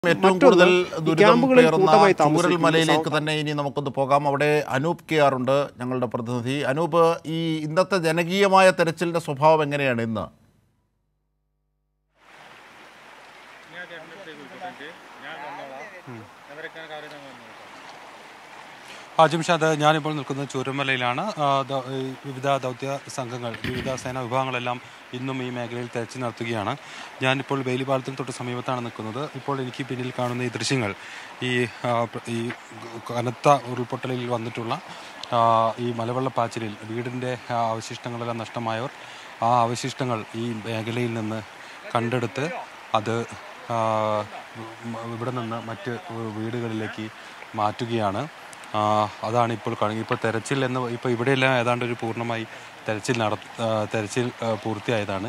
ഏറ്റവും കൂടുതൽ ദുരിതം പേറുന്ന ചൂരൽമലയിലേക്ക് തന്നെ ഇനി നമുക്കൊന്ന് പോകാം. അവിടെ അനൂപ് കെ ആർ ഉണ്ട്, ഞങ്ങളുടെ പ്രതിനിധി. അനൂപ്, ഈ ഇന്നത്തെ ജനകീയമായ തെരച്ചിലിന്റെ സ്വഭാവം എങ്ങനെയാണ് ഇന്ന്? ജിംഷാദ്, ഞാനിപ്പോൾ നിൽക്കുന്നത് ചൂരൽമലയിലാണ്. വിവിധ ദൗത്യ സംഘങ്ങൾ, വിവിധ സേനാ വിഭാഗങ്ങളെല്ലാം ഇന്നും ഈ മേഖലയിൽ തെരച്ചിൽ നടത്തുകയാണ്. ഞാനിപ്പോൾ വേലിപാലത്തിന് തൊട്ട് സമീപത്താണ് നിൽക്കുന്നത്. ഇപ്പോൾ എനിക്ക് പിന്നിൽ കാണുന്ന ഈ ദൃശ്യങ്ങൾ ഈ കനത്ത ഉരുൾപൊട്ടലിൽ വന്നിട്ടുള്ള ഈ മലവെള്ളപ്പാച്ചിലിൽ വീടിൻ്റെ അവശിഷ്ടങ്ങളെല്ലാം നഷ്ടമായവർ ആ അവശിഷ്ടങ്ങൾ ഈ മേഖലയിൽ നിന്ന് കണ്ടെടുത്ത് അത് ഇവിടെ നിന്ന് മറ്റ് വീടുകളിലേക്ക് മാറ്റുകയാണ്. അതാണ് ഇപ്പോൾ കാണുന്നത്. ഇപ്പോൾ തെരച്ചിൽ ഇപ്പോൾ ഇവിടെയെല്ലാം ഏതാണ്ട് ഒരു പൂർണ്ണമായി തെരച്ചിൽ പൂർത്തിയായതാണ്.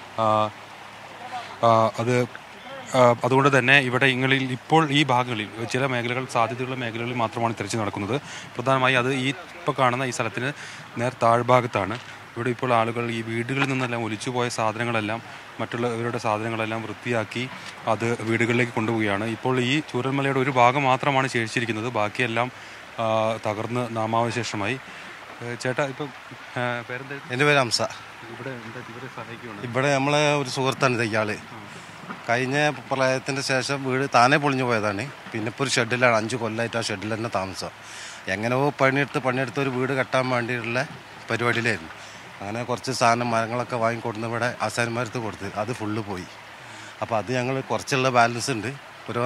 അതുകൊണ്ട് തന്നെ ഇവിടങ്ങളിൽ ഇപ്പോൾ ഈ ഭാഗങ്ങളിൽ ചില മേഖലകൾ, സാധ്യതയുള്ള മേഖലകളിൽ മാത്രമാണ് തെരച്ചിൽ നടക്കുന്നത്. പ്രധാനമായി അത് ഇപ്പോൾ കാണുന്ന ഈ സ്ഥലത്തിന് നേർ താഴ്ഭാഗത്താണ്. ഇവിടെ ഇപ്പോൾ ആളുകൾ ഈ വീടുകളിൽ നിന്നെല്ലാം ഒലിച്ചുപോയ സാധനങ്ങളെല്ലാം, മറ്റുള്ളവരുടെ സാധനങ്ങളെല്ലാം വൃത്തിയാക്കി അത് വീടുകളിലേക്ക് കൊണ്ടുപോവുകയാണ്. ഇപ്പോൾ ഈ ചൂരൽമലയുടെ ഒരു ഭാഗം മാത്രമാണ് ശേഷിച്ചിരിക്കുന്നത്. ബാക്കിയെല്ലാം തകർന്ന് നാമാവശേഷമായി. ചേട്ടാ, ഇപ്പം പേരെന്താ? എൻ്റെ പേര് ഹംസ. ഇവിടെ നമ്മളെ ഒരു സുഹൃത്താണ് ഇയാള്. കഴിഞ്ഞ പ്രളയത്തിൻ്റെ ശേഷം വീട് താനേ പൊളിഞ്ഞു പോയതാണ്. പിന്നെ ഇപ്പോൾ ഒരു ഷെഡിലാണ്, 5 കൊല്ലമായിട്ട് ആ ഷെഡിൽ തന്നെ താമസം. എങ്ങനെയോ പണിയെടുത്ത് ഒരു വീട് കെട്ടാൻ വേണ്ടിയിട്ടുള്ള പരിപാടിയിലായിരുന്നു. അങ്ങനെ കുറച്ച് സാധനം മരങ്ങളൊക്കെ വാങ്ങിക്കൊടുന്ന് ഇവിടെ ആശാന്മാരത്ത് കൊടുത്ത് അത് ഫുള്ള് പോയി. അപ്പോൾ അത് ഞങ്ങൾ കുറച്ചുള്ള ബാലൻസ് ഉണ്ട്, ഒരു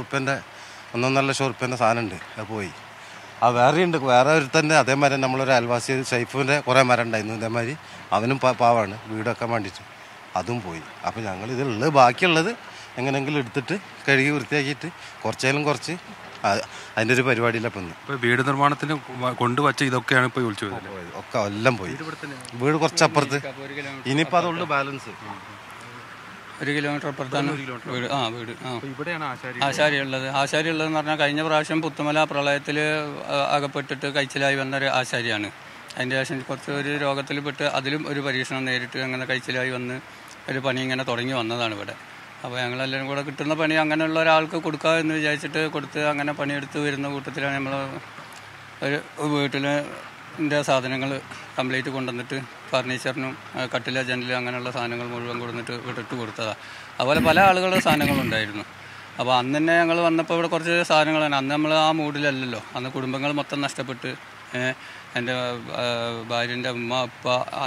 1.5 ലക്ഷം ഉറുപ്പ്യൻ്റെ സാധനം ഉണ്ട്, അത് പോയി. വേറെ ഒരു തന്നെ അതേമാതിരി നമ്മളൊരു അയൽവാസി ഷൈഫിൻ്റെ കുറേ മരം ഉണ്ടായിരുന്നു ഇതേമാതിരി. അവനും പാവാണ്, വീടൊക്കെ വേണ്ടിയിട്ട് അതും പോയി. അപ്പോൾ ഞങ്ങൾ ഇതിലുള്ളത് ബാക്കിയുള്ളത് എങ്ങനെയെങ്കിലും എടുത്തിട്ട് കഴുകി വൃത്തിയാക്കിയിട്ട് കുറച്ച് അതിൻ്റെ ഒരു പരിപാടിയിലപ്പം ഇപ്പോൾ വീട് നിർമ്മാണത്തിന് കൊണ്ടുവച്ച ഇതൊക്കെയാണ് ഇപ്പോൾ ഒഴിച്ചു പോയത്. ഒക്കെ എല്ലാം പോയി. വീട് കുറച്ചപ്പുറത്ത്, ഇനിയിപ്പോൾ അതുള്ളൂ ബാലൻസ്. 1 കിലോമീറ്റർ അപ്പുറത്താണ് വീട്. വീട് ആശാരി ഉള്ളതെന്ന് പറഞ്ഞാൽ കഴിഞ്ഞ പ്രാവശ്യം പുത്തുമല പ്രളയത്തിൽ അകപ്പെട്ടിട്ട് കഴിച്ചിലായി വന്നൊരു ആശാരിയാണ്. അതിൻ്റെ ശേഷം കുറച്ച് ഒരു രോഗത്തിൽ പെട്ട് അതിലും ഒരു പരീക്ഷണം നേരിട്ട് അങ്ങനെ കഴിച്ചിലായി വന്ന് ഒരു പണി ഇങ്ങനെ തുടങ്ങി വന്നതാണ് ഇവിടെ. അപ്പോൾ ഞങ്ങളെല്ലാവരും കൂടെ കിട്ടുന്ന പണി അങ്ങനെയുള്ള ഒരാൾക്ക് കൊടുക്കുക എന്ന് വിചാരിച്ചിട്ട് കൊടുത്ത് അങ്ങനെ പണിയെടുത്ത് വരുന്ന കൂട്ടത്തിലാണ് നമ്മൾ ഒരു വീട്ടിൻ്റെ സാധനങ്ങൾ കംപ്ലീറ്റ് കൊണ്ടുവന്നിട്ട് ഫർണിച്ചറിനും കട്ടില ജനൽ അങ്ങനെയുള്ള സാധനങ്ങൾ മുഴുവൻ കൊടുത്തിട്ട് വിട്ടിട്ട് കൊടുത്തതാണ്. അതുപോലെ പല ആളുകളുടെ സാധനങ്ങളുണ്ടായിരുന്നു. അപ്പോൾ അന്ന് തന്നെ ഞങ്ങൾ വന്നപ്പോൾ ഇവിടെ കുറച്ച് സാധനങ്ങളാണ്. അന്ന് നമ്മൾ ആ മൂഡിലല്ലല്ലോ. അന്ന് കുടുംബങ്ങൾ മൊത്തം നഷ്ടപ്പെട്ട് എൻ്റെ ഭാര്യൻ്റെ ഉമ്മ, ഉപ്പ,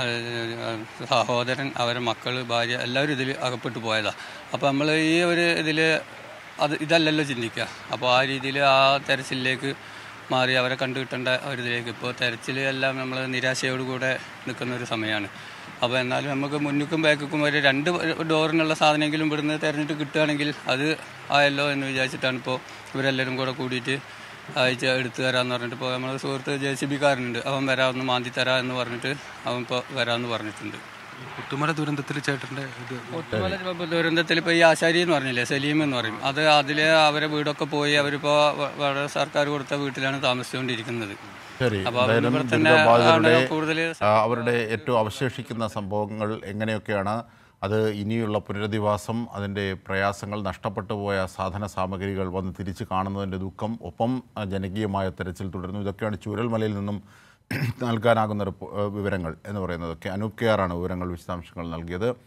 സഹോദരൻ, അവരെ മക്കൾ, ഭാര്യ എല്ലാവരും ഇതിൽ അകപ്പെട്ടു പോയതാണ്. അപ്പോൾ നമ്മൾ ഈ ഒരു ഇതല്ലല്ലോ ചിന്തിക്കുക. അപ്പോൾ ആ രീതിയിൽ ആ തെരച്ചിലേക്ക് മാറി അവരെ കണ്ടു കിട്ടേണ്ട ഒരിതിലേക്ക് ഇപ്പോൾ തെരച്ചിൽ എല്ലാം നമ്മൾ നിരാശയോടുകൂടെ നിൽക്കുന്ന ഒരു സമയമാണ്. അപ്പോൾ എന്നാലും നമുക്ക് മുന്നിക്കും ബാക്കും ഒരു 2 ഡോറിനുള്ള സാധനമെങ്കിലും ഇവിടുന്ന് തിരഞ്ഞിട്ട് കിട്ടുകയാണെങ്കിൽ അത് ആയല്ലോ എന്ന് വിചാരിച്ചിട്ടാണ് ഇപ്പോൾ ഇവരെല്ലാവരും കൂടെ കൂടിയിട്ട് അയച്ച് എടുത്തു തരാമെന്ന് പറഞ്ഞിട്ട് ഇപ്പോൾ നമ്മൾ സുഹൃത്ത് JCB കാരനുണ്ട്, അവൻ വരാമെന്ന് മാന്തി തരാം എന്ന് പറഞ്ഞിട്ട് അവൻ ഇപ്പോൾ വരാമെന്ന് പറഞ്ഞിട്ടുണ്ട്. പുത്തുമല ദുരന്തത്തിൽ ചേട്ടൻ്റെ പുത്തുമല ദുരന്തത്തിൽ ഇപ്പോൾ ഈ ആശാരി എന്ന് പറഞ്ഞില്ലേ, സലീം എന്ന് പറയും, അതിൽ അവരെ വീടൊക്കെ പോയി അവരിപ്പോൾ വളരെ സർക്കാർ കൊടുത്ത വീട്ടിലാണ് താമസിച്ചുകൊണ്ടിരിക്കുന്നത്. അവരുടെ ഏറ്റവും അവശേഷിക്കുന്ന സംഭവങ്ങൾ എങ്ങനെയൊക്കെയാണ്, അത് ഇനിയുള്ള പുനരധിവാസം, അതിൻ്റെ പ്രയാസങ്ങൾ, നഷ്ടപ്പെട്ടു പോയ സാധന സാമഗ്രികൾ വന്ന് തിരിച്ച് കാണുന്നതിൻ്റെ ദുഃഖം, ഒപ്പം ജനകീയമായ തെരച്ചിൽ തുടരുന്നു. ഇതൊക്കെയാണ് ചൂരൽമലയിൽ നിന്നും നൽകാനാകുന്ന വിവരങ്ങൾ എന്ന് പറയുന്നതൊക്കെ. അനൂപ് കെ ആറാണ് വിവരങ്ങൾ, വിശദാംശങ്ങൾ നൽകിയത്.